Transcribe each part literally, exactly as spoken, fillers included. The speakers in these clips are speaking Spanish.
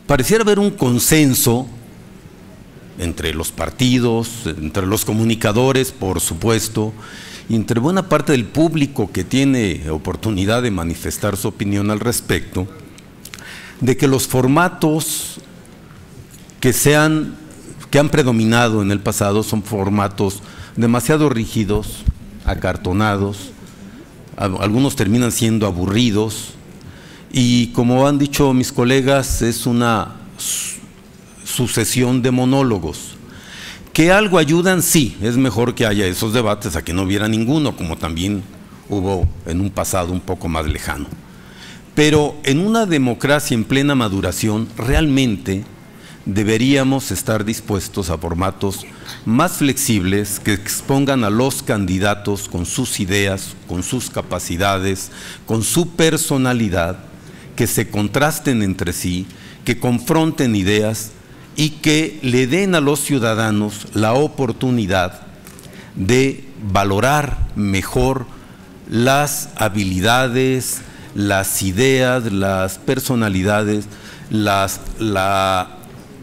pareciera haber un consenso entre los partidos, entre los comunicadores, por supuesto, y entre buena parte del público que tiene oportunidad de manifestar su opinión al respecto, de que los formatos que, sean, que han predominado en el pasado son formatos demasiado rígidos, acartonados, algunos terminan siendo aburridos, y como han dicho mis colegas, es una sucesión de monólogos. Que algo ayudan, sí, es mejor que haya esos debates a que no hubiera ninguno, como también hubo en un pasado un poco más lejano. Pero en una democracia en plena maduración, realmente deberíamos estar dispuestos a formatos más flexibles que expongan a los candidatos con sus ideas, con sus capacidades, con su personalidad, que se contrasten entre sí, que confronten ideas y que le den a los ciudadanos la oportunidad de valorar mejor las habilidades, las ideas, las personalidades, las, la,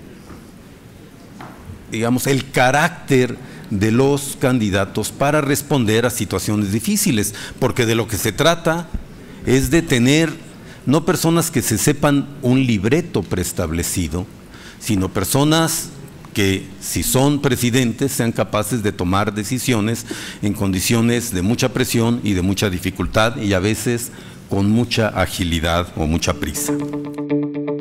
digamos, el carácter de los candidatos para responder a situaciones difíciles, porque de lo que se trata es de tener no personas que se sepan un libreto preestablecido, sino personas que, si son presidentes, sean capaces de tomar decisiones en condiciones de mucha presión y de mucha dificultad, y a veces con mucha agilidad o mucha prisa.